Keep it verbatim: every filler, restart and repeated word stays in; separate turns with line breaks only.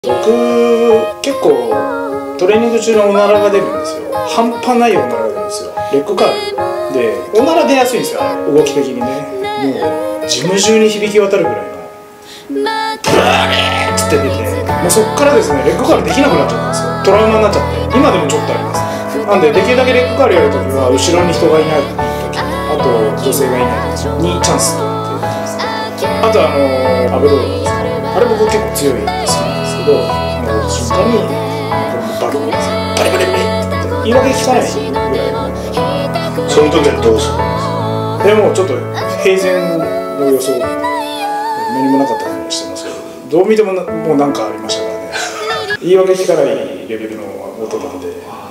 僕結構トレーニング中のおならが出るんですよ。半端ないおならが出るんですよ。レッグカールでおなら出やすいんですよ、あれ動き的にね。もうジム中に響き渡るぐらいのブラーッつって出て、もうそっからですねレッグカールできなくなっちゃったんですよ。トラウマになっちゃって、今でもちょっとあります。なんでできるだけレッグカールやるときは後ろに人がいないとき、あと女性がいないときにチャンスっていう感じですね。あとあのアブロードですか、あれ僕結構強い好きなんですけど、もう瞬間にバルバリバリバリって言い訳聞かないぐらいの。
その時はどうするんですか？
でもちょっと平然の予想何もなかった感じしてますけど、どう見てももうなんかありましたからね。言い訳聞かないレベルの音なんで。